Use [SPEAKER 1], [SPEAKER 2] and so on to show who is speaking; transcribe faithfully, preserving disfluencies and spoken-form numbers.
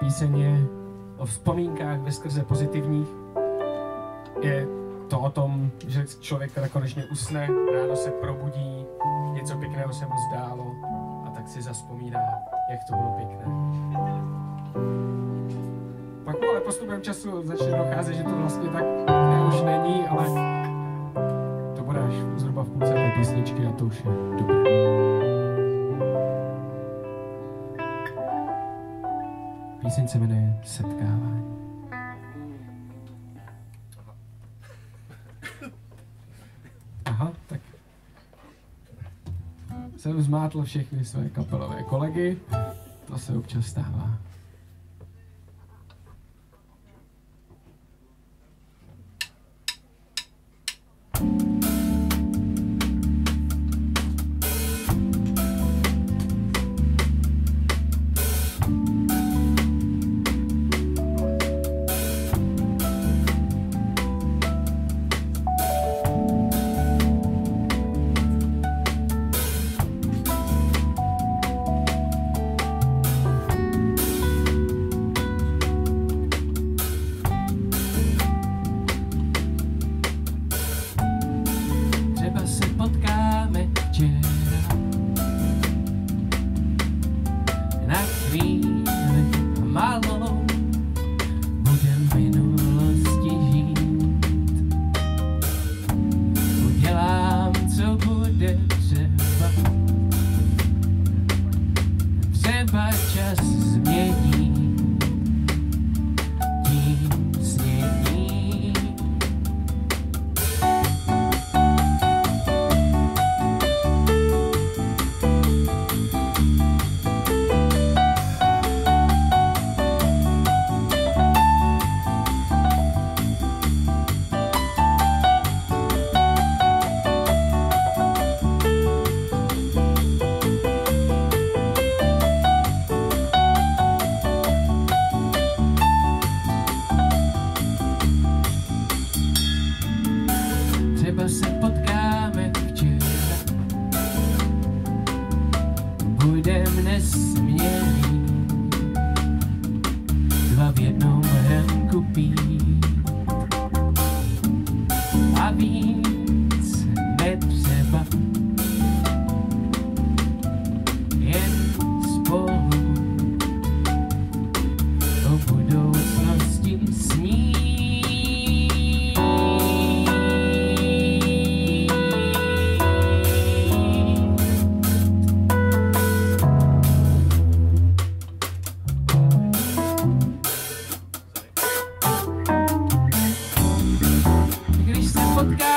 [SPEAKER 1] píseň je o vzpomínkách veskrze pozitivních. Je to o tom, že člověk teda konečně usne, ráno se probudí, něco pěkného se mu zdálo a tak si zazpomíná, jak to bylo pěkné. Pak mu ale postupem času začne docházet, že to vlastně tak pěkné už není, ale to bude až zhruba v půlce té písničky a to už je dobré. Píseň se jmenuje Setkávání. Aha, tak jsem zmátl všechny své kapelové kolegy, to se občas stává.
[SPEAKER 2] Podcast.